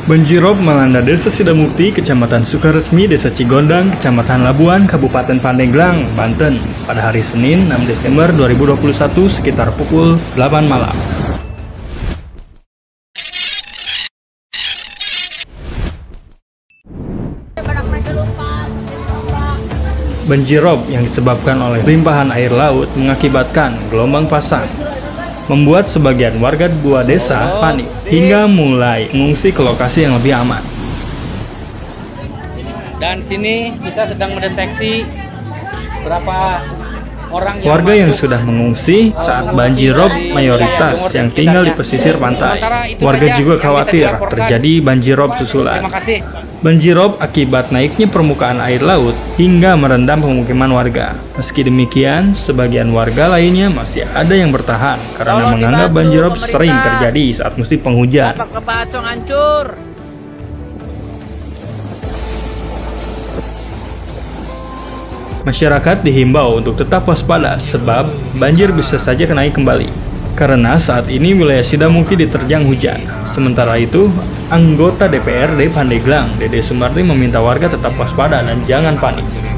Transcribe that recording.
Banjirop melanda Desa Sidamukti, Kecamatan Sukaresmi, Desa Cigondang, Kecamatan Labuan, Kabupaten Pandeglang, Banten, pada hari Senin 6 Desember 2021 sekitar pukul 8 malam. Banjirop yang disebabkan oleh limpahan air laut mengakibatkan gelombang pasang, membuat sebagian warga dua desa panik hingga mulai mengungsi ke lokasi yang lebih aman. Dan sini kita sedang mendeteksi berapa orang warga yang sudah mengungsi saat banjirop mayoritas yang tinggal di pesisir pantai. Warga juga khawatir terjadi banjirop susulan. Banjirop akibat naiknya permukaan air laut hingga merendam pemukiman warga. Meski demikian, sebagian warga lainnya masih ada yang bertahan karena menganggap banjirop sering terjadi saat musim penghujan. Masyarakat dihimbau untuk tetap waspada sebab banjir bisa saja naik kembali. Karena saat ini wilayah Sidamukti diterjang hujan. Sementara itu, anggota DPRD Pandeglang, Dede Sumardi meminta warga tetap waspada dan jangan panik.